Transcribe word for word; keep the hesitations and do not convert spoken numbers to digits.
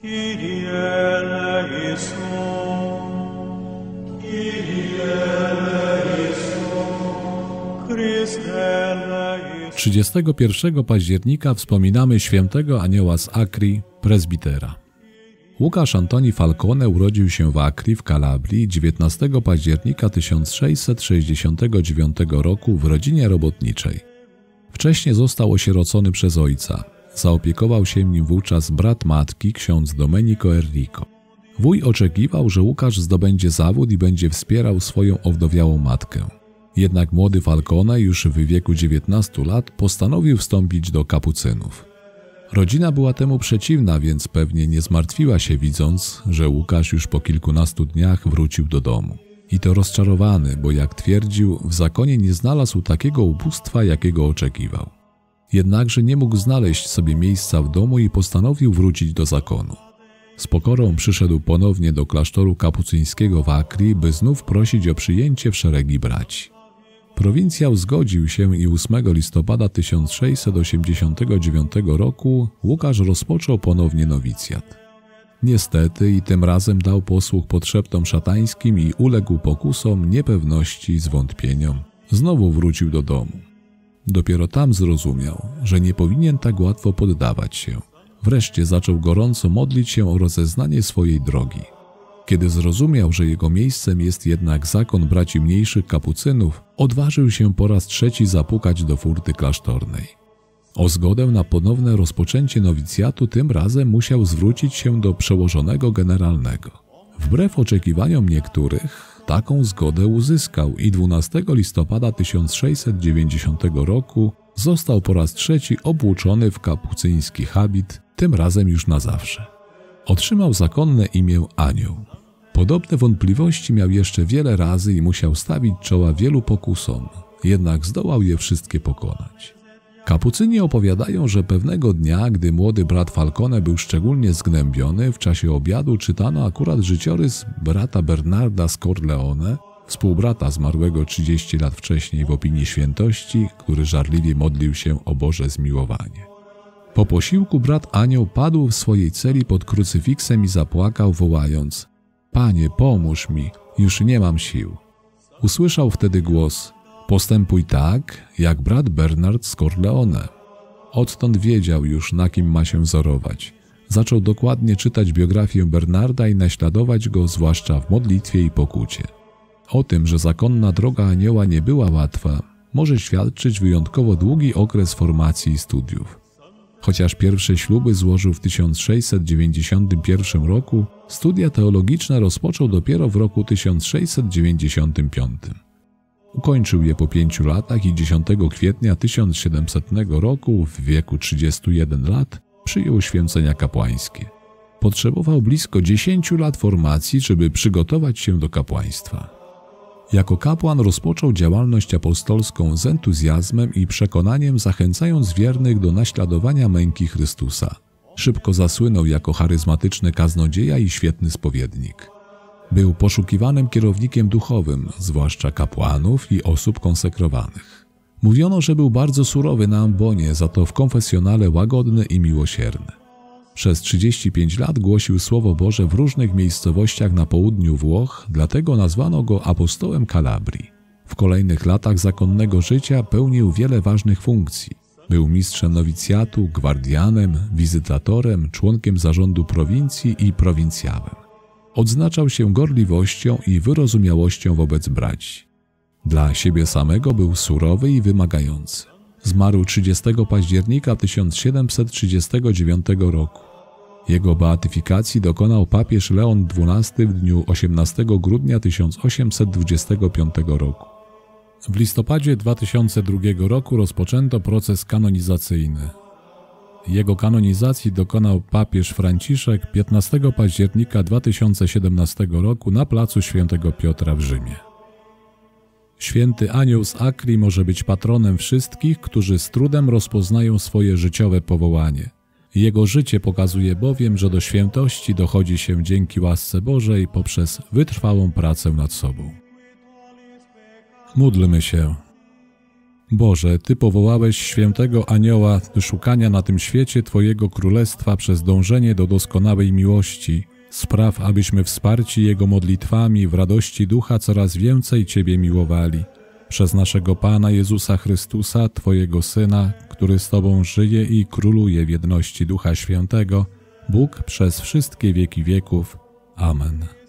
trzydziestego pierwszego października wspominamy świętego anioła z Akrii, prezbitera. Łukasz Antoni Falcone urodził się w Akrii w Kalabrii dziewiętnastego października tysiąc sześćset sześćdziesiątego dziewiątego roku w rodzinie robotniczej. Wcześniej został osierocony przez ojca. Zaopiekował się nim wówczas brat matki, ksiądz Domenico Enrico. Wuj oczekiwał, że Łukasz zdobędzie zawód i będzie wspierał swoją owdowiałą matkę. Jednak młody Falcone już w wieku dziewiętnastu lat postanowił wstąpić do kapucynów. Rodzina była temu przeciwna, więc pewnie nie zmartwiła się, widząc, że Łukasz już po kilkunastu dniach wrócił do domu. I to rozczarowany, bo jak twierdził, w zakonie nie znalazł takiego ubóstwa, jakiego oczekiwał. Jednakże nie mógł znaleźć sobie miejsca w domu i postanowił wrócić do zakonu. Z pokorą przyszedł ponownie do klasztoru kapucyńskiego w Akrii, by znów prosić o przyjęcie w szeregi braci. Prowincjał zgodził się i ósmego listopada tysiąc sześćset osiemdziesiątego dziewiątego roku Łukasz rozpoczął ponownie nowicjat. Niestety i tym razem dał posłuch podszeptom szatańskim i uległ pokusom, niepewności, zwątpieniom. Znowu wrócił do domu. Dopiero tam zrozumiał, że nie powinien tak łatwo poddawać się. Wreszcie zaczął gorąco modlić się o rozeznanie swojej drogi. Kiedy zrozumiał, że jego miejscem jest jednak zakon braci mniejszych kapucynów, odważył się po raz trzeci zapukać do furty klasztornej. O zgodę na ponowne rozpoczęcie nowicjatu tym razem musiał zwrócić się do przełożonego generalnego. Wbrew oczekiwaniom niektórych, taką zgodę uzyskał i dwunastego listopada tysiąc sześćset dziewięćdziesiątego roku został po raz trzeci obłuczony w kapucyński habit, tym razem już na zawsze. Otrzymał zakonne imię Anioł. Podobne wątpliwości miał jeszcze wiele razy i musiał stawić czoła wielu pokusom, jednak zdołał je wszystkie pokonać. Kapucyni opowiadają, że pewnego dnia, gdy młody brat Falcone był szczególnie zgnębiony, w czasie obiadu czytano akurat życiorys brata Bernarda z Corleone, współbrata zmarłego trzydzieści lat wcześniej w opinii świętości, który żarliwie modlił się o Boże zmiłowanie. Po posiłku brat Anioł padł w swojej celi pod krucyfiksem i zapłakał, wołając: „Panie, pomóż mi, już nie mam sił”. Usłyszał wtedy głos: „Postępuj tak, jak brat Bernard z Corleone”. Odtąd wiedział już, na kim ma się wzorować. Zaczął dokładnie czytać biografię Bernarda i naśladować go, zwłaszcza w modlitwie i pokucie. O tym, że zakonna droga anioła nie była łatwa, może świadczyć wyjątkowo długi okres formacji i studiów. Chociaż pierwsze śluby złożył w tysiąc sześćset dziewięćdziesiątym pierwszym roku, studia teologiczne rozpoczął dopiero w roku tysiąc sześćset dziewięćdziesiątym piątym. Ukończył je po pięciu latach i dziesiątego kwietnia tysiąc siedemsetnego roku w wieku trzydziestu jeden lat przyjął święcenia kapłańskie. Potrzebował blisko dziesięciu lat formacji, żeby przygotować się do kapłaństwa. Jako kapłan rozpoczął działalność apostolską z entuzjazmem i przekonaniem, zachęcając wiernych do naśladowania męki Chrystusa. Szybko zasłynął jako charyzmatyczny kaznodzieja i świetny spowiednik. Był poszukiwanym kierownikiem duchowym, zwłaszcza kapłanów i osób konsekrowanych. Mówiono, że był bardzo surowy na ambonie, za to w konfesjonale łagodny i miłosierny. Przez trzydzieści pięć lat głosił Słowo Boże w różnych miejscowościach na południu Włoch, dlatego nazwano go apostołem Kalabrii. W kolejnych latach zakonnego życia pełnił wiele ważnych funkcji. Był mistrzem nowicjatu, gwardianem, wizytatorem, członkiem zarządu prowincji i prowincjałem. Odznaczał się gorliwością i wyrozumiałością wobec braci. Dla siebie samego był surowy i wymagający. Zmarł trzydziestego października tysiąc siedemset trzydziestego dziewiątego roku. Jego beatyfikacji dokonał papież Leon dwunasty w dniu osiemnastego grudnia tysiąc osiemset dwudziestego piątego roku. W listopadzie dwa tysiące drugiego roku rozpoczęto proces kanonizacyjny. Jego kanonizacji dokonał papież Franciszek piętnastego października dwa tysiące siedemnastego roku na placu Świętego Piotra w Rzymie. Święty Anioł z Akrii może być patronem wszystkich, którzy z trudem rozpoznają swoje życiowe powołanie. Jego życie pokazuje bowiem, że do świętości dochodzi się dzięki łasce Bożej poprzez wytrwałą pracę nad sobą. Módlmy się. Boże, Ty powołałeś świętego anioła do szukania na tym świecie Twojego królestwa przez dążenie do doskonałej miłości. Spraw, abyśmy wsparci Jego modlitwami w radości ducha coraz więcej Ciebie miłowali. Przez naszego Pana Jezusa Chrystusa, Twojego Syna, który z Tobą żyje i króluje w jedności Ducha Świętego, Bóg przez wszystkie wieki wieków. Amen.